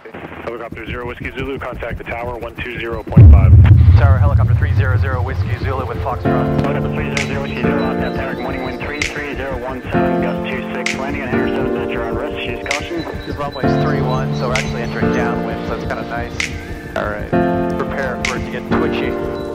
Helicopter 0 Whiskey Zulu, contact the tower 120.5. Tower, helicopter 300 Whiskey Zulu with Foxtrot. Helicopter 300 Whiskey Zulu, on tap tower, good morning, wind 33017, gust 26, landing on hangar 7, that you're on rest, use caution. This runway's 31, so we're actually entering downwind, so it's kind of nice. Alright, prepare for it to get twitchy.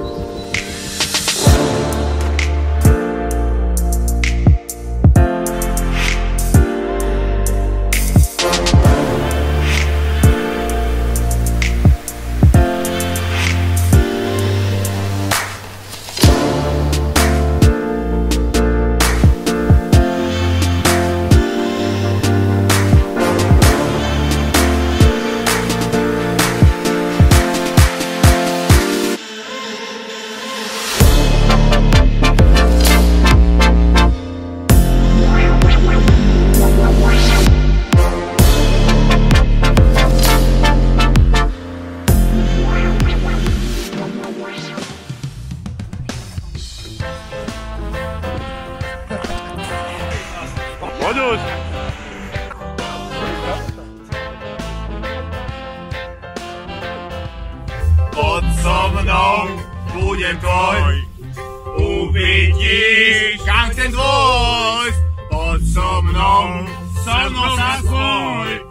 Podsomną budem tvoj, uvidíš, kam chcem tvoj, pod so mnou sa svoj.